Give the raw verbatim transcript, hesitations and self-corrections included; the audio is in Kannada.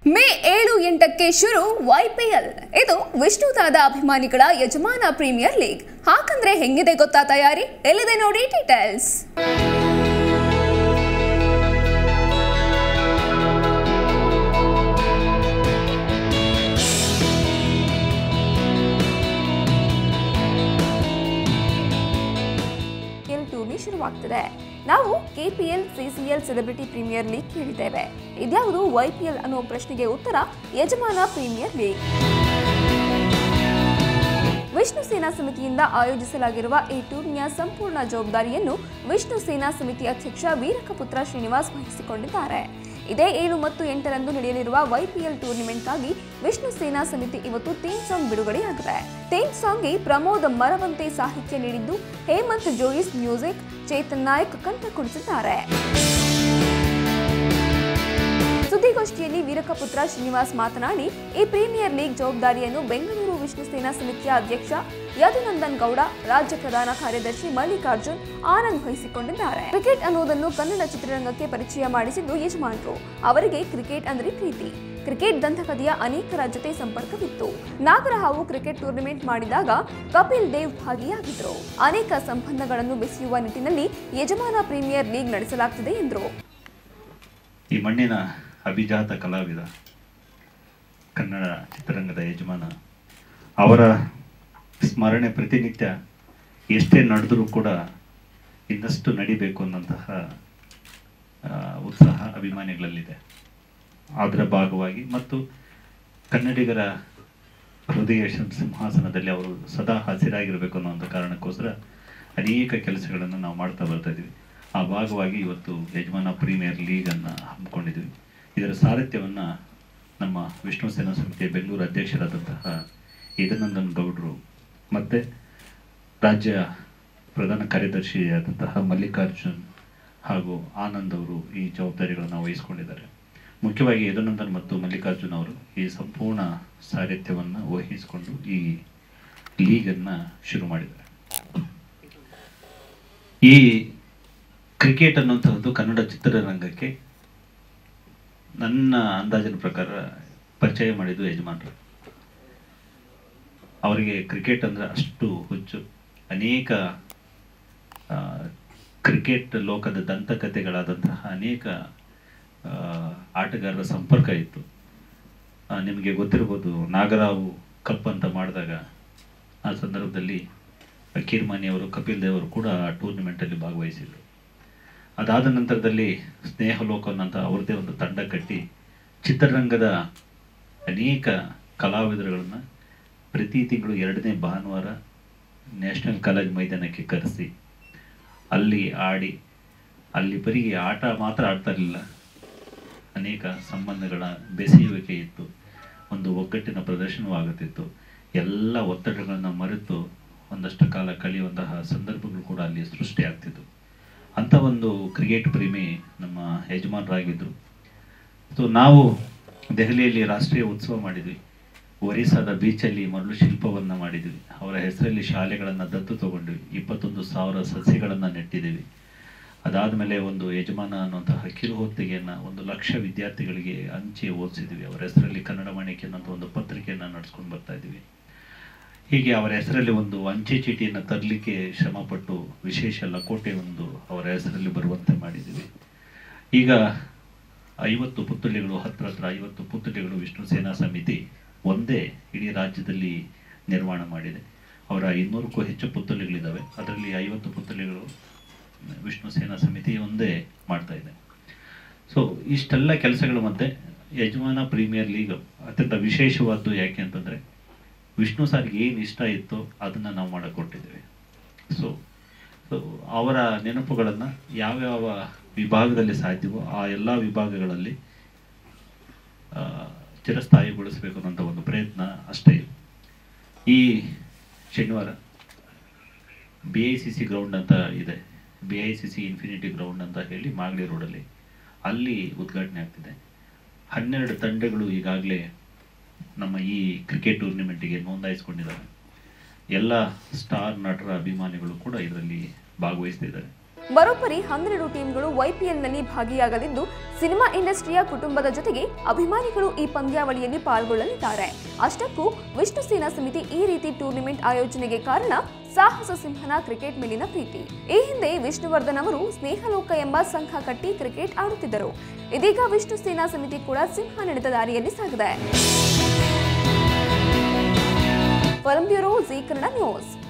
ಮೇ ಏಳು ಎಂಟಕ್ಕೆ ಶುರು ವೈಪಿಎಲ್. ಇದು ವಿಷ್ಣುದಾದ ಅಭಿಮಾನಿಗಳ ಯಜಮಾನ ಪ್ರೀಮಿಯರ್ ಲೀಗ್. ಹಾಕಂದ್ರೆ ಹೆಂಗಿದೆ ಗೊತ್ತಾ ತಯಾರಿ? ಎಲ್ಲಿದೆ ನೋಡಿ ಡೀಟೇಲ್ಸ್. ಟೂರ್ನಿ ಶುರುವಾಗ್ತಿದೆ. ನಾವು KPL, CCL, celebrity premier league ಕೇಳಿದ್ದೇವೆ. ಇದ್ಯಾವುದು ವೈಪಿಎಲ್ ಅನ್ನೋ ಪ್ರಶ್ನೆಗೆ ಉತ್ತರ ಯಜಮಾನ ಪ್ರೀಮಿಯರ್ ಲೀಗ್. ವಿಷ್ಣು ಸೇನಾ ಸಮಿತಿಯಿಂದ ಆಯೋಜಿಸಲಾಗಿರುವ ಈ ಟೂರ್ನಿಯ ಸಂಪೂರ್ಣ ಜವಾಬ್ದಾರಿಯನ್ನು ವಿಷ್ಣು ಸೇನಾ ಸಮಿತಿ ಅಧ್ಯಕ್ಷ ವೀರಕಪುತ್ರ ಶ್ರೀನಿವಾಸ್ ವಹಿಸಿಕೊಂಡಿದ್ದಾರೆ. ಇದೇ ಏಳು ಮತ್ತು ಎಂಟರಂದು ನಡೆಯಲಿರುವ ವೈಪಿಎಲ್ ಟೂರ್ನಿಮೆಂಟ್ಗಾಗಿ ವಿಷ್ಣು ಸೇನಾ ಸಮಿತಿ ಇವತ್ತು ಥೀಮ್ ಸಾಂಗ್ ಬಿಡುಗಡೆಯಾಗಿದೆ. ಥೀಮ್ ಸಾಂಗ್ಗೆ ಪ್ರಮೋದ್ ಮರವಂತೆ ಸಾಹಿತ್ಯ ನೀಡಿದ್ದು, ಹೇಮಂತ್ ಜೋಯಿಸ್ ಮ್ಯೂಸಿಕ್, ಚೇತನ್ ನಾಯಕ್ ಕಂಠ ಕೊಡಿಸಿದ್ದಾರೆ. ಸುದ್ದಿಗೋಷ್ಠಿಯಲ್ಲಿ ವೀರಕಪುತ್ರ ಶ್ರೀನಿವಾಸ್ ಮಾತನಾಡಿ, ಈ ಪ್ರೀಮಿಯರ್ ಲೀಗ್ ಜವಾಬ್ದಾರಿಯನ್ನು ಬೆಂಗಳೂರು ವಿಷ್ಣು ಸೇನಾ ಸಮಿತಿಯ ಅಧ್ಯಕ್ಷ ಯದುನಂದನ್ ಗೌಡ, ರಾಜ್ಯ ಪ್ರಧಾನ ಕಾರ್ಯದರ್ಶಿ ಮಲ್ಲಿಕಾರ್ಜುನ್ ಆನಂದ್ ವಹಿಸಿಕೊಂಡಿದ್ದಾರೆ. ಕ್ರಿಕೆಟ್ ಅನ್ನುವುದನ್ನು ಕನ್ನಡ ಚಿತ್ರರಂಗಕ್ಕೆ ಪರಿಚಯ ಮಾಡಿಸಿದ್ದು ಯಜಮಾನರು. ಅವರಿಗೆ ಕ್ರಿಕೆಟ್ ಅಂದ್ರೆ ಪ್ರೀತಿ. ಕ್ರಿಕೆಟ್ ದಂತಕಥೆಯ ಅನೇಕರ ಜೊತೆ ಸಂಪರ್ಕವಿತ್ತು. ನಾಗರಹಾವು ಕ್ರಿಕೆಟ್ ಟೂರ್ನಿಮೆಂಟ್ ಮಾಡಿದಾಗ ಕಪಿಲ್ ದೇವ್ ಭಾಗಿಯಾಗಿದ್ರು. ಅನೇಕ ಸಂಬಂಧಗಳನ್ನು ಬೆಸೆಯುವ ನಿಟ್ಟಿನಲ್ಲಿ ಯಜಮಾನ ಪ್ರೀಮಿಯರ್ ಲೀಗ್ ನಡೆಸಲಾಗುತ್ತಿದೆ ಎಂದರು. ಈ ಮಣ್ಣಿನ ಅಭಿಜಾತ ಕಲಾವಿದ, ಕನ್ನಡ ಚಿತ್ರರಂಗದ ಯಜಮಾನ, ಅವರ ಸ್ಮರಣೆ ಪ್ರತಿನಿತ್ಯ ಎಷ್ಟೇ ನಡೆದರೂ ಕೂಡ ಇನ್ನಷ್ಟು ನಡಿಬೇಕು ಅನ್ನೋಂತಹ ಉತ್ಸಾಹ ಅಭಿಮಾನಿಗಳಲ್ಲಿದೆ. ಅದರ ಭಾಗವಾಗಿ ಮತ್ತು ಕನ್ನಡಿಗರ ಹೃದಯ ಸಿಂಹಾಸನದಲ್ಲಿ ಅವರು ಸದಾ ಹಸಿರಾಗಿರಬೇಕು ಅನ್ನೋಂಥ ಕಾರಣಕ್ಕೋಸ್ಕರ ಅನೇಕ ಕೆಲಸಗಳನ್ನು ನಾವು ಮಾಡ್ತಾ ಬರ್ತಾ ಇದ್ದೀವಿ. ಆ ಭಾಗವಾಗಿ ಇವತ್ತು ಯಜಮಾನ ಪ್ರೀಮಿಯರ್ ಲೀಗನ್ನು ಹಮ್ಮಿಕೊಂಡಿದ್ವಿ. ಇದರ ಸಾರಥ್ಯವನ್ನು ನಮ್ಮ ವಿಷ್ಣು ಸೇನಾ ಸಮಿತಿಯ ಬೆಂಗಳೂರು ಅಧ್ಯಕ್ಷರಾದಂತಹ ಯದುನಂದನ್ ಗೌಡರು ಮತ್ತು ರಾಜ್ಯ ಪ್ರಧಾನ ಕಾರ್ಯದರ್ಶಿಯಾದಂತಹ ಮಲ್ಲಿಕಾರ್ಜುನ್ ಹಾಗೂ ಆನಂದ್ ಅವರು ಈ ಜವಾಬ್ದಾರಿಗಳನ್ನು ವಹಿಸಿಕೊಂಡಿದ್ದಾರೆ. ಮುಖ್ಯವಾಗಿ ಯದುನಂದನ್ ಮತ್ತು ಮಲ್ಲಿಕಾರ್ಜುನ್ ಅವರು ಈ ಸಂಪೂರ್ಣ ಸಾರಥ್ಯವನ್ನು ವಹಿಸಿಕೊಂಡು ಈ ಲೀಗನ್ನು ಶುರು ಮಾಡಿದ್ದಾರೆ. ಈ ಕ್ರಿಕೆಟ್ ಅನ್ನುವಂತಹದ್ದು ಕನ್ನಡ ಚಿತ್ರರಂಗಕ್ಕೆ ನನ್ನ ಅಂದಾಜಿನ ಪ್ರಕಾರ ಪರಿಚಯ ಮಾಡಿದ್ದು ಯಜಮಾನರು. ಅವರಿಗೆ ಕ್ರಿಕೆಟ್ ಅಂದರೆ ಅಷ್ಟು ಹುಚ್ಚು. ಅನೇಕ ಕ್ರಿಕೆಟ್ ಲೋಕದ ದಂತಕಥೆಗಳಾದಂತಹ ಅನೇಕ ಆಟಗಾರರ ಸಂಪರ್ಕ ಇತ್ತು. ನಿಮಗೆ ಗೊತ್ತಿರ್ಬೋದು, ನಾಗರಾವು ಕಪ್ ಅಂತ ಮಾಡಿದಾಗ ಆ ಸಂದರ್ಭದಲ್ಲಿ ಕೀರ್ಮಾನಿ ಅವರು, ಕಪಿಲ್ ದೇವ್ ಅವರು ಕೂಡ ಆ ಟೂರ್ನಿಮೆಂಟಲ್ಲಿ ಭಾಗವಹಿಸಿದರು. ಅದಾದ ನಂತರದಲ್ಲಿ ಸ್ನೇಹಲೋಕ ಅನ್ನಂಥ ಅವ್ರದ್ದೇ ಒಂದು ತಂಡ ಕಟ್ಟಿ ಚಿತ್ರರಂಗದ ಅನೇಕ ಕಲಾವಿದರುಗಳನ್ನು ಪ್ರತಿ ತಿಂಗಳು ಎರಡನೇ ಭಾನುವಾರ ನ್ಯಾಷನಲ್ ಕಾಲೇಜ್ ಮೈದಾನಕ್ಕೆ ಕರೆಸಿ ಅಲ್ಲಿ ಆಡಿ, ಅಲ್ಲಿ ಬರೀ ಆಟ ಮಾತ್ರ ಆಡ್ತಾ ಇರಲಿಲ್ಲ, ಅನೇಕ ಸಂಬಂಧಗಳ ಬೆಸೆಯುವಿಕೆ ಇತ್ತು, ಒಂದು ಒಗ್ಗಟ್ಟಿನ ಪ್ರದರ್ಶನವೂ ಆಗುತ್ತಿತ್ತು. ಎಲ್ಲ ಒತ್ತಡಗಳನ್ನು ಮರೆತು ಒಂದಷ್ಟು ಕಾಲ ಕಳೆಯುವಂತಹ ಸಂದರ್ಭಗಳು ಕೂಡ ಅಲ್ಲಿ ಸೃಷ್ಟಿಯಾಗ್ತಿತ್ತು. ಅಂಥ ಒಂದು ಕ್ರಿಕೆಟ್ ಪ್ರೇಮಿ ನಮ್ಮ ಯಜಮಾನರಾಗಿದ್ದರು. ಸೊ ನಾವು ದೆಹಲಿಯಲ್ಲಿ ರಾಷ್ಟ್ರೀಯ ಉತ್ಸವ ಮಾಡಿದ್ವಿ. ಒರಿಸ್ಸಾದ ಬೀಚಲ್ಲಿ ಮರಳು ಶಿಲ್ಪವನ್ನು ಮಾಡಿದ್ವಿ. ಅವರ ಹೆಸರಲ್ಲಿ ಶಾಲೆಗಳನ್ನು ದತ್ತು ತಗೊಂಡ್ವಿ. ಇಪ್ಪತ್ತೊಂದು ಸಾವಿರ ಸಸಿಗಳನ್ನು ನೆಟ್ಟಿದ್ದೀವಿ. ಅದಾದ ಮೇಲೆ ಒಂದು ಯಜಮಾನ ಅನ್ನುವಂತಹ ಕಿರುಹೊತ್ತಿಗೆಯನ್ನು ಒಂದು ಲಕ್ಷ ವಿದ್ಯಾರ್ಥಿಗಳಿಗೆ ಹಂಚಿ ಓದಿಸಿದ್ವಿ. ಅವರ ಹೆಸರಲ್ಲಿ ಕನ್ನಡ ಮಾಣಿಕ್ಯ ಅನ್ನೋಂಥ ಒಂದು ಪತ್ರಿಕೆಯನ್ನು ನಡೆಸ್ಕೊಂಡು ಬರ್ತಾ ಇದ್ದೀವಿ. ಹೀಗೆ ಅವರ ಹೆಸರಲ್ಲಿ ಒಂದು ಅಂಚೆ ಚೀಟಿಯನ್ನು ತರಲಿಕ್ಕೆ ಶ್ರಮಪಟ್ಟು ವಿಶೇಷ ಲಕೋಟೆ ಒಂದು ಅವರ ಹೆಸರಲ್ಲಿ ಬರುವಂತೆ ಮಾಡಿದ್ದೀವಿ. ಈಗ ಐವತ್ತು ಪುತ್ಥಳಿಗಳು, ಹತ್ರ ಹತ್ರ ಐವತ್ತು ಪುತ್ಥಳಿಗಳು ವಿಷ್ಣು ಸೇನಾ ಸಮಿತಿ ಒಂದೇ ಇಡೀ ರಾಜ್ಯದಲ್ಲಿ ನಿರ್ಮಾಣ ಮಾಡಿದೆ. ಅವರ ಇನ್ನೂರಕ್ಕೂ ಹೆಚ್ಚು ಪುತ್ಥಳಿಗಳಿದ್ದಾವೆ. ಅದರಲ್ಲಿ ಐವತ್ತು ಪುತ್ಥಳಿಗಳು ವಿಷ್ಣು ಸೇನಾ ಸಮಿತಿ ಒಂದೇ ಮಾಡ್ತಾ ಇದೆ. ಸೊ ಇಷ್ಟೆಲ್ಲ ಕೆಲಸಗಳ ಮಧ್ಯೆ ಯಜಮಾನ ಪ್ರೀಮಿಯರ್ ಲೀಗ್ ಅತ್ಯಂತ ವಿಶೇಷವಾದ್ದು. ಯಾಕೆ ಅಂತಂದರೆ ವಿಷ್ಣು ಸಾರಿಗೆ ಏನು ಇಷ್ಟ ಇತ್ತೋ ಅದನ್ನು ನಾವು ಮಾಡಿಕೊಟ್ಟಿದ್ದೇವೆ. ಸೊ ಸೊ ಅವರ ನೆನಪುಗಳನ್ನು ಯಾವ್ಯಾವ ವಿಭಾಗದಲ್ಲಿ ಸಾಧ್ಯವೋ ಆ ಎಲ್ಲ ವಿಭಾಗಗಳಲ್ಲಿ ಚಿರಸ್ಥಾಯಿಗೊಳಿಸಬೇಕು ಅನ್ನೋಂಥ ಒಂದು ಪ್ರಯತ್ನ ಅಷ್ಟೇ. ಈ ಶನಿವಾರ B I C C ground ಅಂತ ಇದೆ, B I C C infinity ground ಅಂತ ಹೇಳಿ ಮಾಗಡಿ ರೋಡಲ್ಲಿ ಅಲ್ಲಿ ಉದ್ಘಾಟನೆ ಆಗ್ತಿದೆ. ಹನ್ನೆರಡು ತಂಡಗಳು ಈಗಾಗಲೇ ನಮ್ಮ ಈ ಕ್ರಿಕೆಟ್ ಟೂರ್ನಿಮೆಂಟಿಗೆ ನೋಂದಾಯಿಸಿಕೊಂಡಿದ್ದಾರೆ. ಎಲ್ಲ ಸ್ಟಾರ್ ನಟರ ಅಭಿಮಾನಿಗಳು ಕೂಡ ಇದರಲ್ಲಿ ಭಾಗವಹಿಸ್ತಿದ್ದಾರೆ. ಬರೋಬ್ಬರಿ ಹನ್ನೆರಡು ಟೀಮ್ಗಳು ವೈಪಿಎಲ್ನಲ್ಲಿ ಭಾಗಿಯಾಗಲಿದ್ದು ಸಿನಿಮಾ ಇಂಡಸ್ಟ್ರಿಯ ಕುಟುಂಬದ ಜೊತೆಗೆ ಅಭಿಮಾನಿಗಳು ಈ ಪಂದ್ಯಾವಳಿಯಲ್ಲಿ ಪಾಲ್ಗೊಳ್ಳಲಿದ್ದಾರೆ. ಅಷ್ಟಕ್ಕೂ ವಿಷ್ಣು ಸೇನಾ ಸಮಿತಿ ಈ ರೀತಿ ಟೂರ್ನಿಮೆಂಟ್ ಆಯೋಜನೆಗೆ ಕಾರಣ ಸಾಹಸ ಸಿಂಹನ ಕ್ರಿಕೆಟ್ ಮೇಲಿನ ಪ್ರೀತಿ. ಈ ಹಿಂದೆ ವಿಷ್ಣುವರ್ಧನ್ ಅವರು ಸ್ನೇಹಲೋಕ ಎಂಬ ಸಂಘ ಕಟ್ಟಿ ಕ್ರಿಕೆಟ್ ಆಡುತ್ತಿದ್ದರು. ಇದೀಗ ವಿಷ್ಣು ಸೇನಾ ಸಮಿತಿ ಕೂಡ ಸಿಂಹ ನಡೆದ ದಾರಿಯಲ್ಲಿ ಸಾಗಿದೆ. Film bureau, Zee Kannada news.